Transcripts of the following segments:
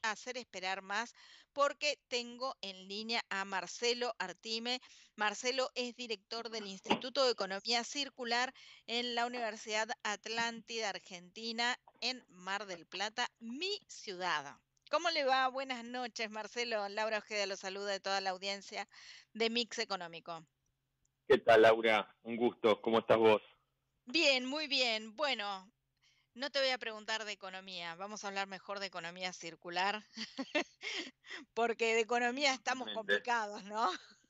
hacer esperar más porque tengo en línea a Marcelo Artime. Marcelo es director del Instituto de Economía Circular en la Universidad Atlántida Argentina en Mar del Plata, mi ciudad. ¿Cómo le va? Buenas noches, Marcelo. Laura Ojeda lo saluda de toda la audiencia de Mix Económico. ¿Qué tal, Laura? Un gusto. ¿Cómo estás vos? Bien, muy bien. Bueno, no te voy a preguntar de economía, vamos a hablar mejor de economía circular, porque de economía estamos Totalmente. complicados, ¿no?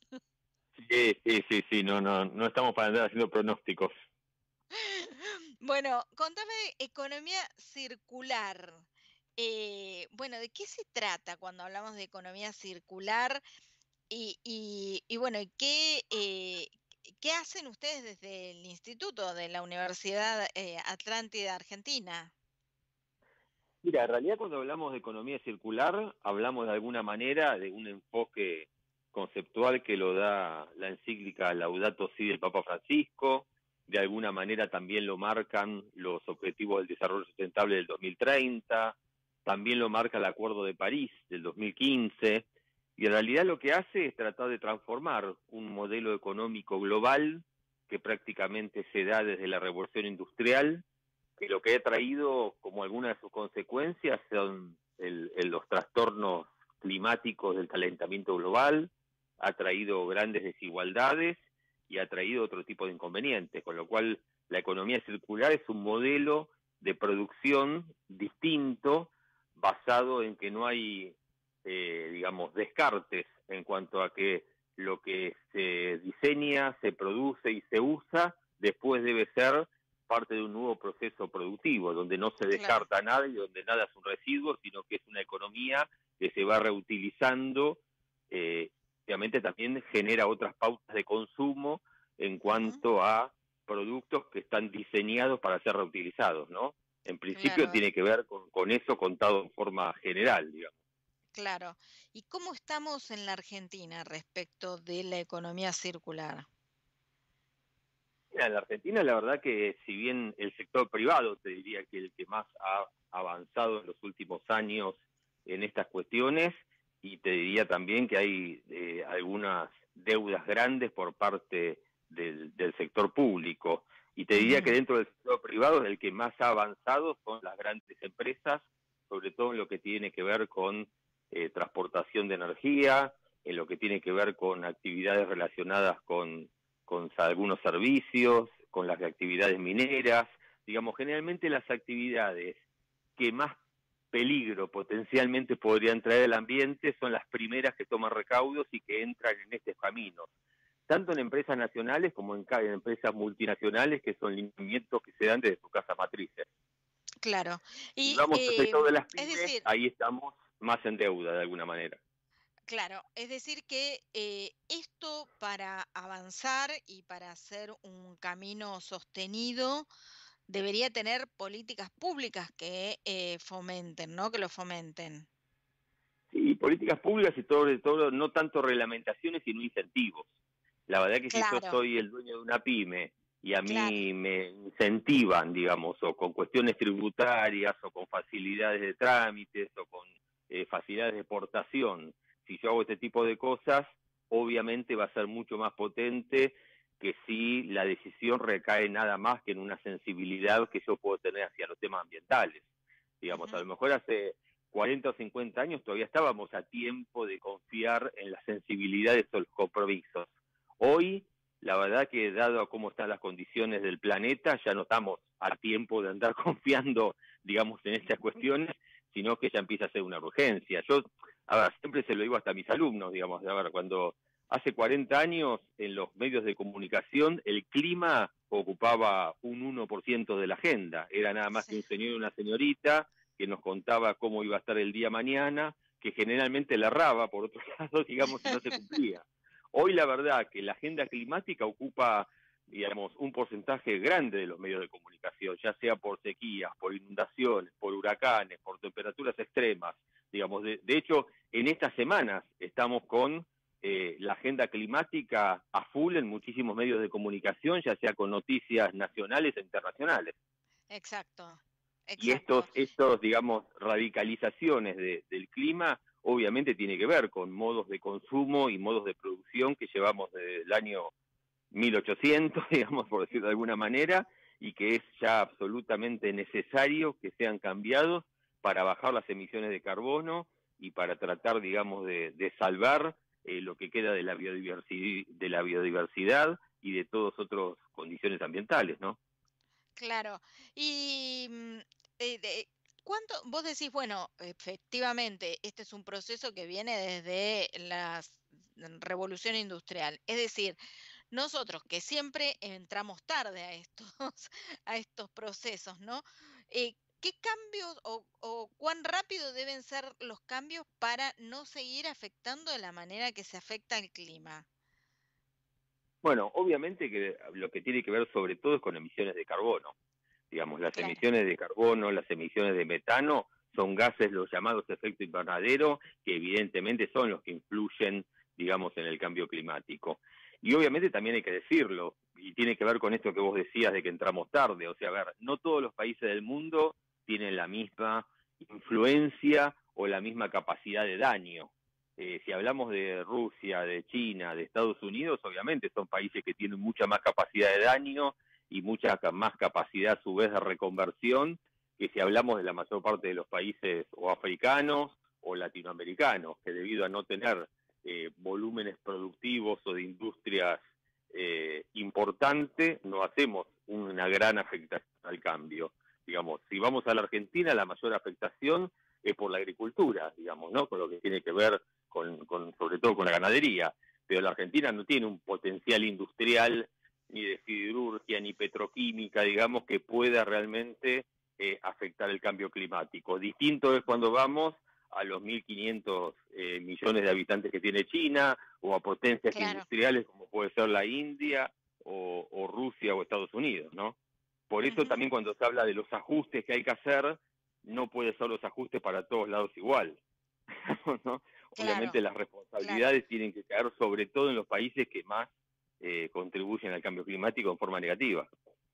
Sí. No estamos para andar haciendo pronósticos. Bueno, contame de economía circular. Bueno, ¿de qué se trata cuando hablamos de economía circular? Y bueno, ¿qué hacen ustedes desde el instituto de la Universidad Atlántida Argentina? Mira, en realidad cuando hablamos de economía circular, hablamos de alguna manera de un enfoque conceptual que lo da la encíclica Laudato Si del Papa Francisco, de alguna manera también lo marcan los Objetivos del Desarrollo Sustentable del 2030, también lo marca el Acuerdo de París del 2015, y en realidad lo que hace es tratar de transformar un modelo económico global que prácticamente se da desde la revolución industrial, que lo que ha traído como alguna de sus consecuencias son los trastornos climáticos del calentamiento global, ha traído grandes desigualdades y ha traído otro tipo de inconvenientes, con lo cual la economía circular es un modelo de producción distinto, basado en que no hay, digamos, descartes en cuanto a que lo que se diseña, se produce y se usa, después debe ser parte de un nuevo proceso productivo, donde no se Claro. descarta nada y donde nada es un residuo, sino que es una economía que se va reutilizando. Obviamente también genera otras pautas de consumo en Ujú. cuanto a productos que están diseñados para ser reutilizados, ¿no? En principio Claro, tiene que ver con eso contado en forma general, digamos. claro. ¿Y cómo estamos en la Argentina respecto de la economía circular? Mira, en la Argentina la verdad que si bien el sector privado te diría que el que más ha avanzado en los últimos años en estas cuestiones, y te diría también que hay algunas deudas grandes por parte del sector público, y te diría que Ujú. dentro del sector privado el que más ha avanzado son las grandes empresas, sobre todo en lo que tiene que ver con transportación de energía, en lo que tiene que ver con actividades relacionadas con algunos servicios, con las actividades mineras, digamos, generalmente las actividades que más peligro potencialmente podrían traer al ambiente son las primeras que toman recaudos y que entran en estos caminos, tanto en empresas nacionales como en empresas multinacionales, que son lineamientos que se dan desde sus casas matrices. Claro. Si Y vamos al sector de las es pymes, decir, ahí estamos más en deuda de alguna manera. claro, es decir que esto para avanzar y para hacer un camino sostenido debería tener políticas públicas que fomenten, ¿no? Que lo fomenten. Sí, políticas públicas y todo, no tanto reglamentaciones, sino incentivos. La verdad que si yo Claro, soy el dueño de una pyme y a claro. mí me incentivan, digamos, o con cuestiones tributarias, o con facilidades de trámites, o con facilidades de exportación, si yo hago este tipo de cosas, obviamente va a ser mucho más potente que si la decisión recae nada más que en una sensibilidad que yo puedo tener hacia los temas ambientales. Digamos, a lo Ujú. mejor hace 40 o 50 años todavía estábamos a tiempo de confiar en las sensibilidades o los compromisos. Hoy, la verdad que dado a cómo están las condiciones del planeta, ya no estamos a tiempo de andar confiando, digamos, en estas cuestiones, sino que ya empieza a ser una urgencia. Yo, a ver, siempre se lo digo hasta a mis alumnos, digamos, a ver, cuando hace 40 años en los medios de comunicación el clima ocupaba un 1% de la agenda, era nada más Sí. que un señor y una señorita que nos contaba cómo iba a estar el día mañana, que generalmente le erraba, por otro lado, digamos, y no se cumplía. Hoy la verdad que la agenda climática ocupa, digamos, un porcentaje grande de los medios de comunicación, ya sea por sequías, por inundaciones, por huracanes, por temperaturas extremas. Digamos, de hecho, en estas semanas estamos con la agenda climática a full en muchísimos medios de comunicación, ya sea con noticias nacionales e internacionales. Exacto. Y exacto. digamos, radicalizaciones del clima, obviamente tiene que ver con modos de consumo y modos de producción que llevamos desde el año 1800, digamos, por decirlo de alguna manera, y que es ya absolutamente necesario que sean cambiados para bajar las emisiones de carbono y para tratar, digamos, de salvar lo que queda de la biodiversidad y de todas otras condiciones ambientales, ¿no? Claro. Y ¿cuánto vos decís, bueno, efectivamente, este es un proceso que viene desde la revolución industrial? Es decir, nosotros que siempre entramos tarde a estos, a estos procesos, ¿no? ¿Qué cambios o cuán rápido deben ser los cambios para no seguir afectando de la manera que se afecta el clima? Bueno, obviamente que lo que tiene que ver sobre todo es con emisiones de carbono. Digamos, las Claro. emisiones de carbono, las emisiones de metano, son gases los llamados efecto invernadero, que evidentemente son los que influyen, digamos, en el cambio climático. Y obviamente también hay que decirlo, y tiene que ver con esto que vos decías de que entramos tarde, o sea, a ver, no todos los países del mundo tienen la misma influencia o la misma capacidad de daño. Si hablamos de Rusia, de China, de Estados Unidos, obviamente son países que tienen mucha más capacidad de daño y mucha más capacidad a su vez de reconversión que si hablamos de la mayor parte de los países o africanos o latinoamericanos, que debido a no tener volúmenes productivos o de industrias importantes, no hacemos una gran afectación al cambio. Digamos, si vamos a la Argentina, la mayor afectación es por la agricultura, digamos, ¿no? Con lo que tiene que ver sobre todo con la ganadería. Pero la Argentina no tiene un potencial industrial ni de siderurgia ni petroquímica, digamos, que pueda realmente afectar el cambio climático. Distinto es cuando vamos a los 1.500 millones de habitantes que tiene China, o a potencias Claro. industriales como puede ser la India, o Rusia o Estados Unidos, ¿no? Por eso Ujú. también cuando se habla de los ajustes que hay que hacer, no puede ser los ajustes para todos lados igual, ¿no? Claro, Obviamente las claro. responsabilidades tienen que caer sobre todo en los países que más contribuyen al cambio climático en forma negativa.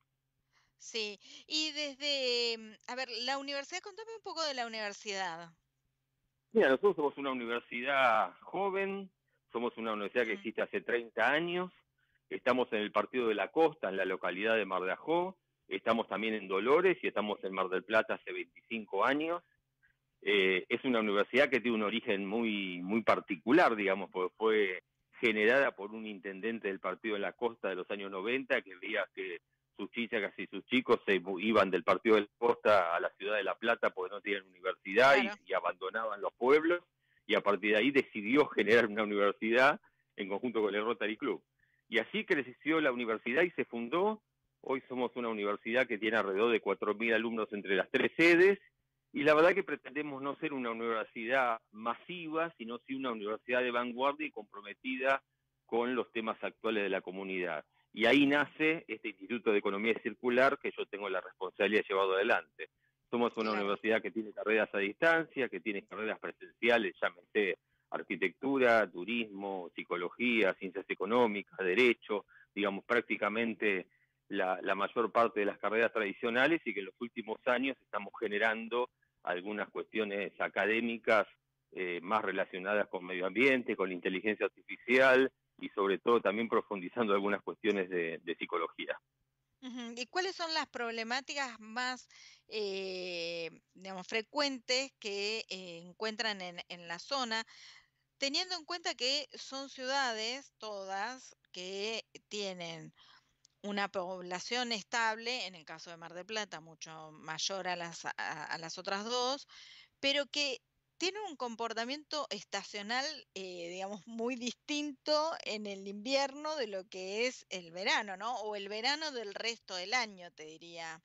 Sí. Y desde, a ver, la universidad, contame un poco de la universidad. Mira, nosotros somos una universidad joven, somos una universidad que Mm. existe hace 30 años, estamos en el Partido de la Costa, en la localidad de Mar de Ajó, estamos también en Dolores y estamos en Mar del Plata hace 25 años. Es una universidad que tiene un origen muy particular, digamos, porque fue generada por un intendente del Partido de la Costa de los años 90 que veía que sus chicas y sus chicos se iban del Partido de la Costa a la ciudad de La Plata porque no tenían universidad Claro. y abandonaban los pueblos, y a partir de ahí decidió generar una universidad en conjunto con el Rotary Club. Y así creció la universidad y se fundó. Hoy somos una universidad que tiene alrededor de 4.000 alumnos entre las tres sedes, y la verdad que pretendemos no ser una universidad masiva, sino sí una universidad de vanguardia y comprometida con los temas actuales de la comunidad. Y ahí Mm. nace este Instituto de Economía Circular que yo tengo la responsabilidad de llevarlo adelante. Somos una Claro. universidad que tiene carreras a distancia, que tiene carreras presenciales, llámese arquitectura, turismo, psicología, ciencias económicas, derecho, digamos prácticamente la mayor parte de las carreras tradicionales, y que en los últimos años estamos generando algunas cuestiones académicas más relacionadas con medio ambiente, con la inteligencia artificial y sobre todo también profundizando algunas cuestiones de psicología. Ujú. ¿Y cuáles son las problemáticas más, digamos, frecuentes que encuentran en la zona, teniendo en cuenta que son ciudades todas que tienen una población estable, en el caso de Mar del Plata, mucho mayor a las otras dos, pero que tienen un comportamiento estacional, digamos, muy distinto en el invierno de lo que es el verano, ¿no? O el verano del resto del año, te diría.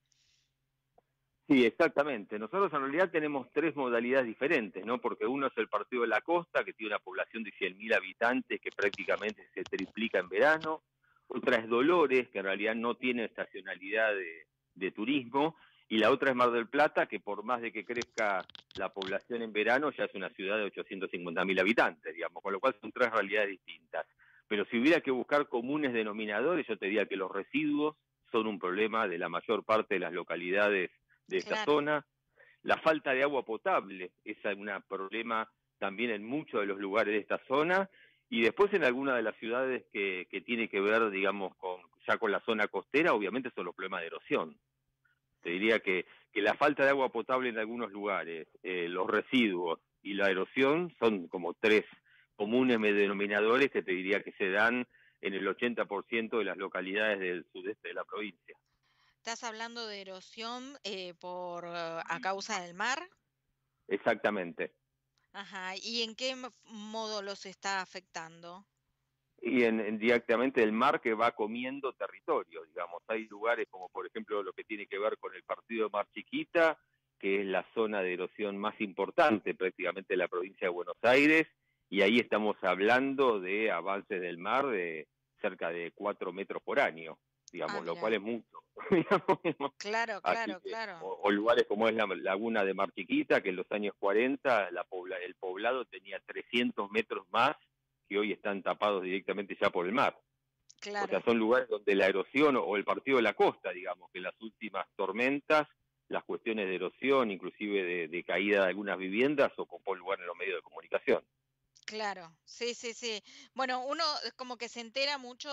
Sí, exactamente. Nosotros en realidad tenemos tres modalidades diferentes, ¿no? Porque uno es el Partido de la Costa, que tiene una población de 100.000 habitantes, que prácticamente se triplica en verano. Otra es Dolores, que en realidad no tiene estacionalidad de turismo. Y la otra es Mar del Plata, que por más de que crezca la población en verano, ya es una ciudad de 850.000 habitantes, digamos, con lo cual son tres realidades distintas. Pero si hubiera que buscar comunes denominadores, yo te diría que los residuos son un problema de la mayor parte de las localidades de esta claro. zona. La falta de agua potable es un problema también en muchos de los lugares de esta zona, y después en algunas de las ciudades que tiene que ver, digamos, ya con la zona costera, obviamente son los problemas de erosión. Te diría que la falta de agua potable en algunos lugares, los residuos y la erosión son como tres comunes denominadores que te diría que se dan en el 80% de las localidades del sudeste de la provincia. ¿Estás hablando de erosión a causa del mar? Exactamente. Ajá. ¿Y en qué modo los está afectando? Y directamente el mar que va comiendo territorio, digamos. Hay lugares como por ejemplo lo que tiene que ver con el partido de Mar Chiquita, que es la zona de erosión más importante prácticamente de la provincia de Buenos Aires, y ahí estamos hablando de avances del mar de cerca de 4 metros por año, Ah, digamos, lo cual mira. es mucho. Digamos. Claro, Así claro, que, claro. o lugares como es la laguna de Mar Chiquita, que en los años 40 el poblado tenía 300 metros más que hoy están tapados directamente ya por el mar. O sea, Claro. son lugares donde la erosión o el partido de la costa, digamos, que en las últimas tormentas, las cuestiones de erosión, inclusive de caída de algunas viviendas, ocupó lugar en los medios de comunicación. Claro, sí, sí, sí. Bueno, uno como que se entera mucho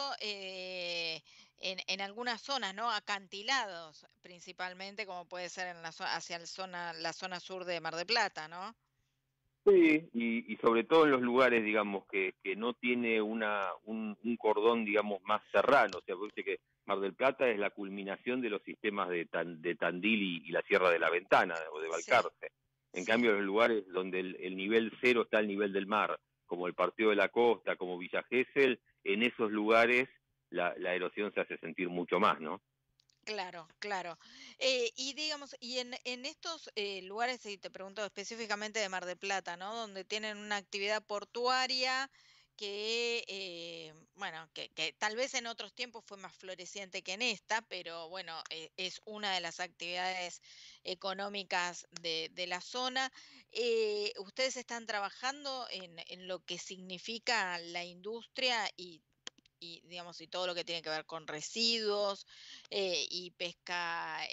en algunas zonas, ¿no? Acantilados, principalmente, como puede ser en hacia la zona sur de Mar del Plata, ¿no? Sí, y sobre todo en los lugares, digamos, que no tiene un cordón, digamos, más serrano. O sea, porque que Mar del Plata es la culminación de los sistemas de Tandil y la Sierra de la Ventana o de Sí, Balcarce. En sí, cambio, los lugares donde el nivel cero está al nivel del mar, como el Partido de la Costa, como Villa Gesell, en esos lugares la erosión se hace sentir mucho más, ¿no? claro, claro. Y digamos, y en estos lugares, y te pregunto específicamente de Mar del Plata, ¿no? Donde tienen una actividad portuaria que, bueno, que tal vez en otros tiempos fue más floreciente que en esta, pero bueno, es una de las actividades económicas de la zona. ¿Ustedes están trabajando en lo que significa la industria digamos, y todo lo que tiene que ver con residuos y pesca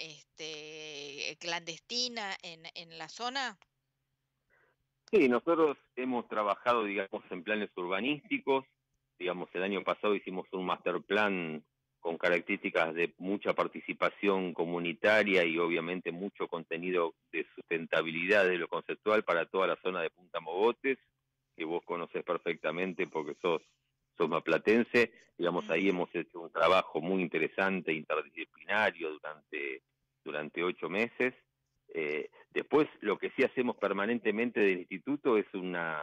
clandestina en la zona? Sí, nosotros hemos trabajado, digamos, en planes urbanísticos. Digamos, el año pasado hicimos un master plan con características de mucha participación comunitaria y obviamente mucho contenido de sustentabilidad de lo conceptual para toda la zona de Punta Mogotes, que vos conocés perfectamente porque sos maplatense. Digamos, ahí Ujú. hemos hecho un trabajo muy interesante, interdisciplinario, durante 8 meses. Después, lo que sí hacemos permanentemente del instituto es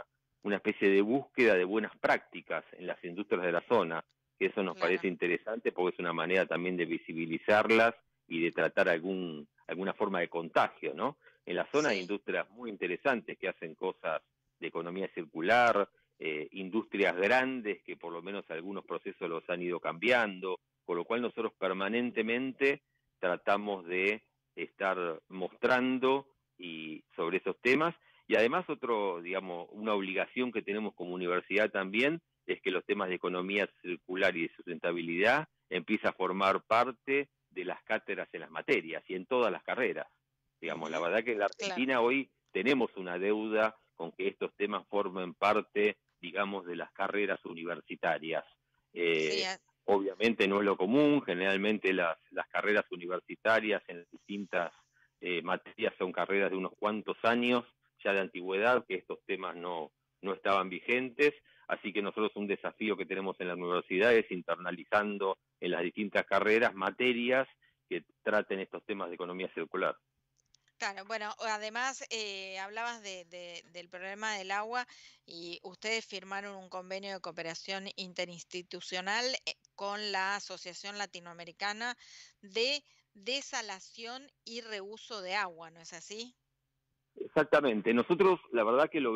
una especie de búsqueda de buenas prácticas en las industrias de la zona, que eso nos Claro, parece interesante porque es una manera también de visibilizarlas y de tratar alguna forma de contagio, ¿no? En la zona hay sí, industrias muy interesantes que hacen cosas de economía circular, industrias grandes que por lo menos algunos procesos los han ido cambiando, con lo cual nosotros permanentemente tratamos de estar mostrando y sobre esos temas. Y además digamos, una obligación que tenemos como universidad también es que los temas de economía circular y de sustentabilidad empieza a formar parte de las cátedras en las materias y en todas las carreras. Digamos, la ujú, verdad que en la claro, Argentina hoy tenemos una deuda con que estos temas formen parte, digamos, de las carreras universitarias. sí, Eh, Obviamente no es lo común, generalmente las carreras universitarias en distintas materias son carreras de unos cuantos años ya de antigüedad, que estos temas no estaban vigentes, así que nosotros un desafío que tenemos en la universidad es internalizando en las distintas carreras materias que traten estos temas de economía circular. claro. Bueno, además hablabas del problema del agua y ustedes firmaron un convenio de cooperación interinstitucional con la Asociación Latinoamericana de Desalación y Reuso de Agua, ¿no es así? Exactamente, nosotros la verdad que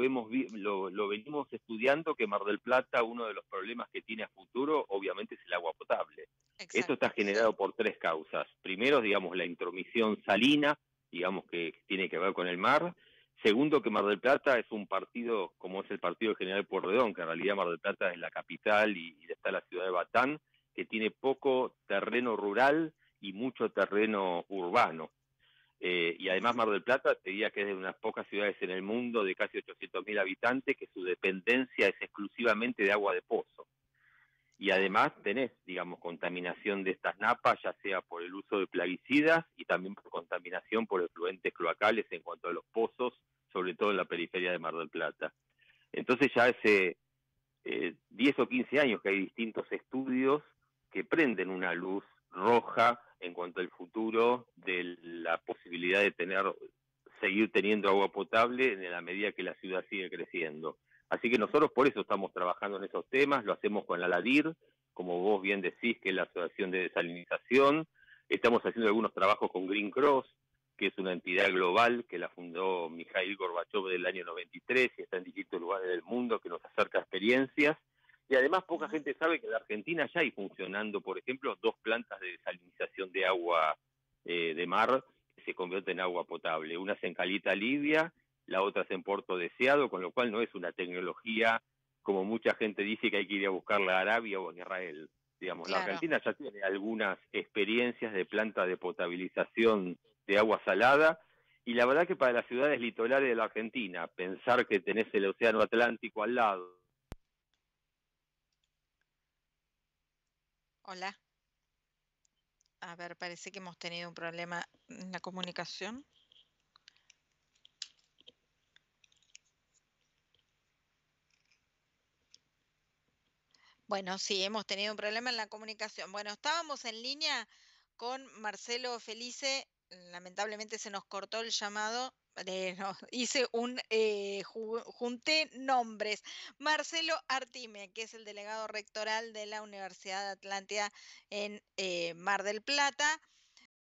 lo venimos estudiando, que Mar del Plata uno de los problemas que tiene a futuro obviamente es el agua potable. Esto está Exacto, sí. generado por tres causas. Primero, digamos, la intromisión salina, digamos que tiene que ver con el mar. Segundo, que Mar del Plata es un partido como es el partido de General Pueyrredón, que en realidad Mar del Plata es la capital y está la ciudad de Batán, que tiene poco terreno rural y mucho terreno urbano. Y además Mar del Plata, te diría que es de unas pocas ciudades en el mundo de casi 800.000 habitantes que su dependencia es exclusivamente de agua de pozo. Y además tenés, digamos, contaminación de estas napas, ya sea por el uso de plaguicidas y también por contaminación por efluentes cloacales en cuanto a los pozos, sobre todo en la periferia de Mar del Plata. Entonces ya hace 10 o 15 años que hay distintos estudios que prenden una luz roja en cuanto al futuro de la posibilidad de seguir teniendo agua potable en la medida que la ciudad sigue creciendo. Así que nosotros por eso estamos trabajando en esos temas, lo hacemos con la LADIR, como vos bien decís, que es la Asociación de Desalinización. Estamos haciendo algunos trabajos con Green Cross, que es una entidad global que la fundó Mikhail Gorbachev del año 93 y está en distintos lugares del mundo, que nos acerca experiencias. Y además poca gente sabe que en la Argentina ya hay funcionando, por ejemplo, 2 plantas de desalinización de agua de mar que se convierte en agua potable. Una es en Calita, Libia, la otra es en Puerto Deseado, con lo cual no es una tecnología como mucha gente dice que hay que ir a buscarla a Arabia o en Israel. Digamos, la Claro. Argentina ya tiene algunas experiencias de planta de potabilización de agua salada, y la verdad que para las ciudades litorales de la Argentina, pensar que tenés el océano Atlántico al lado. Hola. A ver, parece que hemos tenido un problema en la comunicación. Bueno, sí, hemos tenido un problema en la comunicación. Bueno, estábamos en línea con Marcelo Felice. Lamentablemente se nos cortó el llamado. No, hice junté nombres. Marcelo Artime, que es el delegado rectoral de la Universidad de Atlántida en Mar del Plata.